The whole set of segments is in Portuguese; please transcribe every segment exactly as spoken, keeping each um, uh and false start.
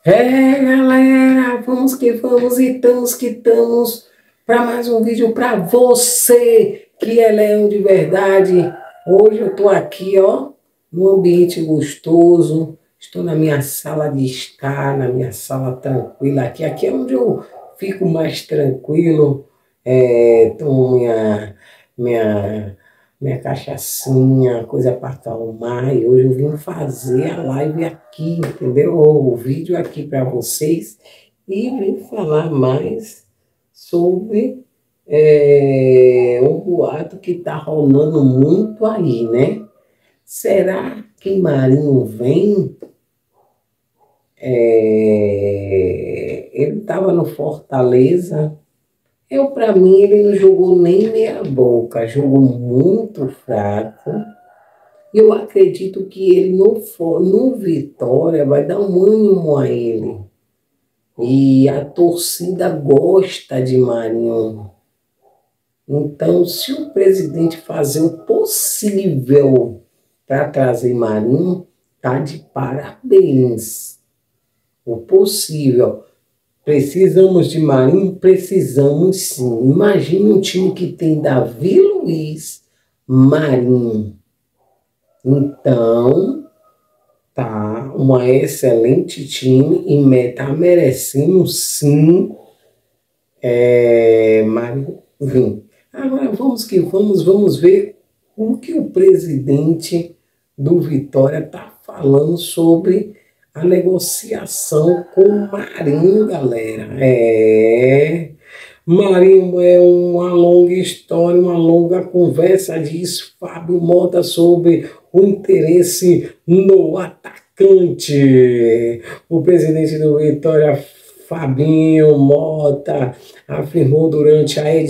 É, galera, vamos que vamos e estamos que estamos para mais um vídeo para você que é leão de verdade. Hoje eu tô aqui, ó, num ambiente gostoso. Estou na minha sala de estar, na minha sala tranquila aqui. Aqui é onde eu fico mais tranquilo. É, tomo minha, minha, minha cachaçinha, coisa para acalmar. E hoje eu vim fazer a live aqui, entendeu? O vídeo aqui para vocês. E vim falar mais sobre é, um boato que está rolando muito aí, né? Será que Marinho vem? É, ele estava no Fortaleza. Eu, para mim, ele não jogou nem meia boca, jogou muito fraco. Eu acredito que ele no, no Vitória vai dar um ânimo a ele. E a torcida gosta de Marinho. Então, se o presidente fazer o possível para trazer Marinho, tá de parabéns. O possível. Precisamos de Marinho? Precisamos sim. Imagine um time que tem Davi Luiz, Marinho. Então, tá uma excelente time e está merecendo sim é, Marinho vir. Agora vamos que vamos, vamos ver o que o presidente do Vitória está falando sobre a negociação com o Marinho, galera. É, Marinho é uma longa história, uma longa conversa, diz Fábio Mota sobre o interesse no atacante. O presidente do Vitória, Fabinho Mota, afirmou durante a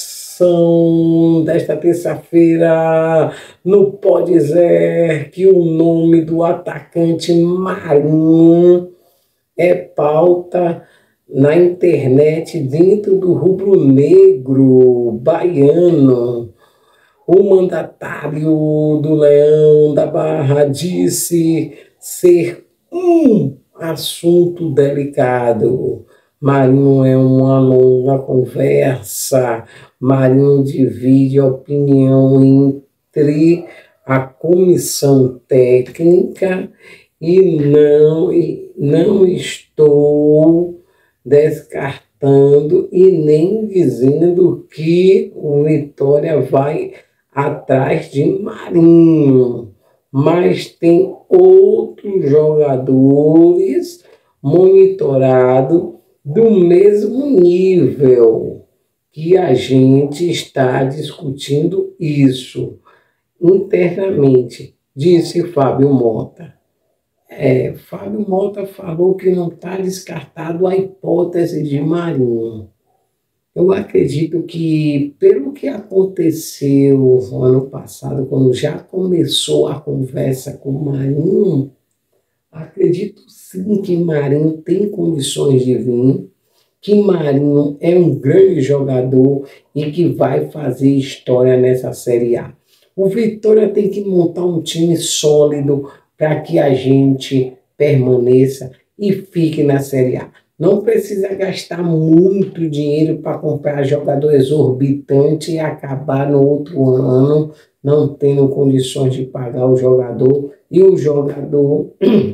edição desta terça-feira no Pode Dizer que o nome do atacante Marinho é pauta na internet dentro do rubro-negro baiano. O mandatário do Leão da Barra disse ser um assunto delicado. Marinho é uma longa conversa. Marinho divide a opinião entre a comissão técnica e não, e não estou descartando e nem dizendo que o Vitória vai atrás de Marinho, mas tem outros jogadores monitorados do mesmo nível que a gente está discutindo isso internamente, disse Fábio Mota. É, Fábio Mota falou que não está descartado a hipótese de Marinho. Eu acredito que, pelo que aconteceu no ano passado, quando já começou a conversa com Marinho, acredito sim que Marinho tem condições de vir, que Marinho é um grande jogador e que vai fazer história nessa Série A. O Vitória tem que montar um time sólido para que a gente permaneça e fique na Série A. Não precisa gastar muito dinheiro para comprar jogador exorbitante e acabar no outro ano não tendo condições de pagar o jogador e o jogador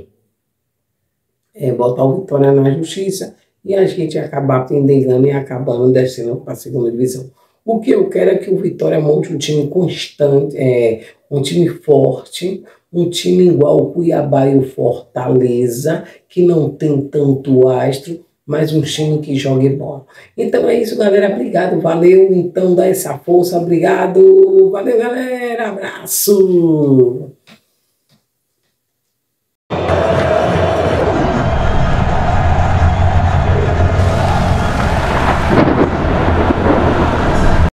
é, botar o Vitória na justiça e a gente acabar pendengando e acabando descendo para a segunda divisão. O que eu quero é que o Vitória monte um time constante, é, um time forte, um time igual o Cuiabá e o Fortaleza, que não tem tanto astro, mas um time que jogue bola. Então é isso, galera. Obrigado, valeu. Então dá essa força, obrigado. Valeu, galera. Abraço.